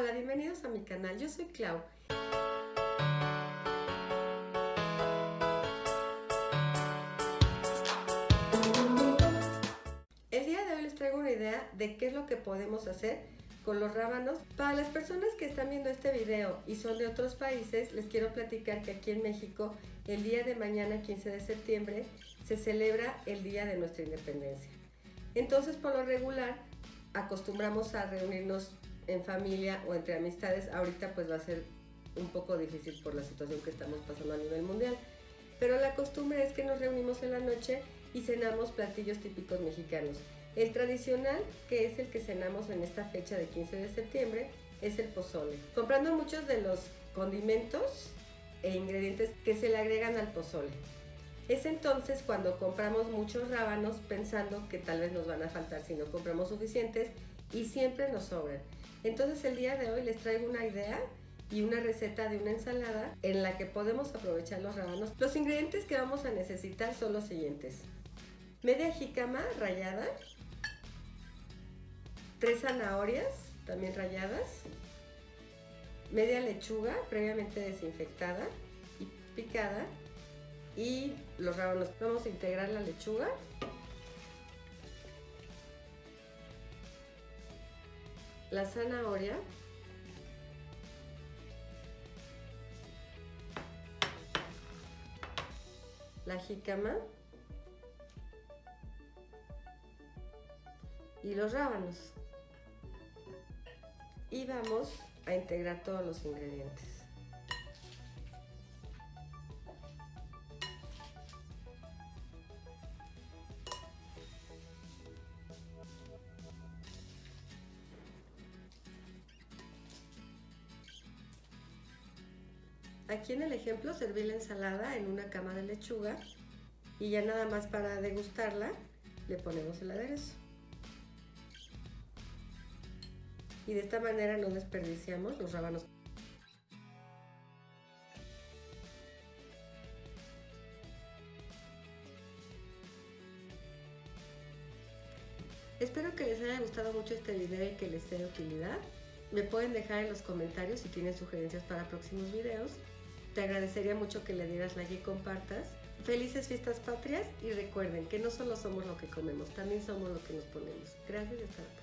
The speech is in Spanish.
Hola, bienvenidos a mi canal, yo soy Clau. El día de hoy les traigo una idea de qué es lo que podemos hacer con los rábanos. Para las personas que están viendo este video y son de otros países, les quiero platicar que aquí en México, el día de mañana, 15 de septiembre, se celebra el Día de nuestra Independencia. Entonces, por lo regular, acostumbramos a reunirnos en familia o entre amistades. Ahorita pues va a ser un poco difícil por la situación que estamos pasando a nivel mundial, pero la costumbre es que nos reunimos en la noche y cenamos platillos típicos mexicanos. El tradicional, que es el que cenamos en esta fecha de 15 de septiembre, es el pozole. Comprando muchos de los condimentos e ingredientes que se le agregan al pozole. Es entonces cuando compramos muchos rábanos pensando que tal vez nos van a faltar si no compramos suficientes, y siempre nos sobran. Entonces el día de hoy les traigo una idea y una receta de una ensalada en la que podemos aprovechar los rábanos. Los ingredientes que vamos a necesitar son los siguientes: media jícama rallada, 3 zanahorias también ralladas, media lechuga previamente desinfectada y picada, y los rábanos. Vamos a integrar la lechuga, la zanahoria, la jícama y los rábanos, y vamos a integrar todos los ingredientes. Aquí en el ejemplo serví la ensalada en una cama de lechuga y ya nada más para degustarla le ponemos el aderezo. Y de esta manera no desperdiciamos los rábanos. Espero que les haya gustado mucho este video y que les sea de utilidad. Me pueden dejar en los comentarios si tienen sugerencias para próximos videos. Te agradecería mucho que le dieras like y compartas. Felices fiestas patrias, y recuerden que no solo somos lo que comemos, también somos lo que nos ponemos. Gracias y hasta luego.